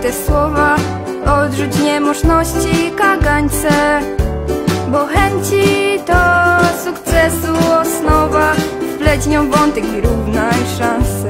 te słowa, odrzuć niemożności kagańce, bo chęci to sukcesu osnowa. Wpleć nią wątek i równaj szanse.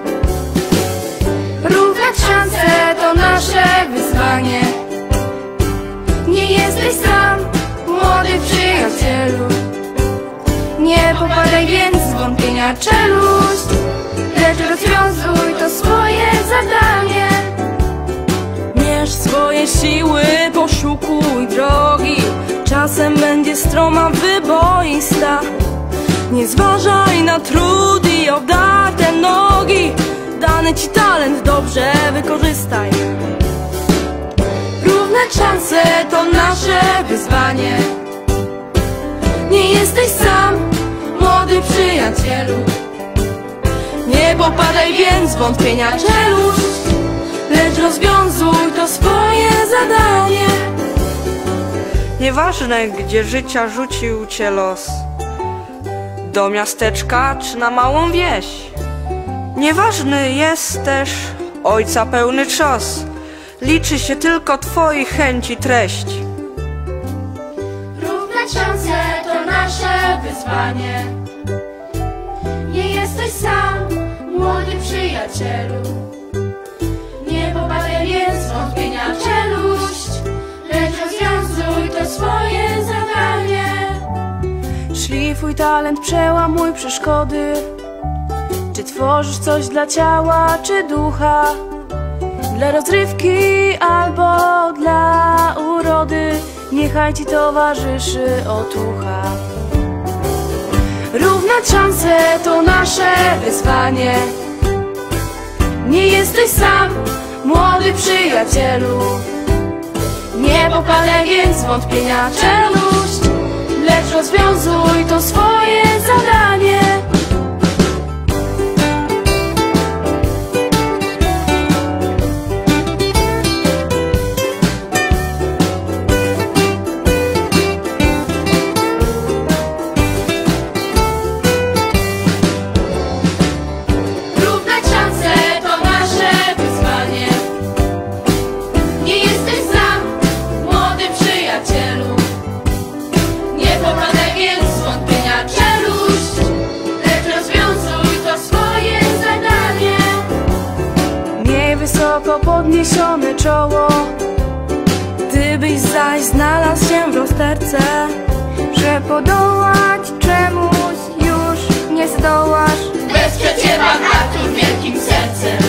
Równać szanse to nasze wyzwanie. Nie jesteś sam, młody przyjacielu. Nie popadaj więc z wątpienia czeluść, lecz rozwiązuj to swoje zadanie. Mierz swoje siły, poszukuj drogi. Czasem będzie stroma, wyboista. Nie zważaj na trud i obdarte nogi. Dany ci talent dobrze wykorzystaj. Równać szanse to nasze wyzwanie. Nie jesteś sam, młody przyjacielu. Nie popadaj więc w wątpienia czeluść, lecz rozwiązuj to swoje zadanie. Nieważne, gdzie życia rzucił cię los, do miasteczka czy na małą wieś. Nieważny jest też ojca pełny czas, liczy się tylko twoich chęci treść. Równać szanse to nasze wyzwanie. Nie jesteś sam, młody przyjacielu. Nie popadaj więc w wątpienia czeluść, lecz rozwiązuj to swoje zadanie. szlifuj talent, przełamuj przeszkody. Czy tworzysz coś dla ciała, czy ducha? Dla rozrywki albo dla urody, niechaj ci towarzyszy otucha. Równać szanse to nasze wyzwanie. Nie jesteś sam, młody przyjacielu. Nie popadaj więc w wątpienia czeluść, lecz rozwiązuj to swoje zadanie. Wysoko podniesione czoło, gdybyś zaś znalazł się w rozterce, że podołać czemuś już nie zdołasz. Wesprze cię Pan Artur wielkim sercem.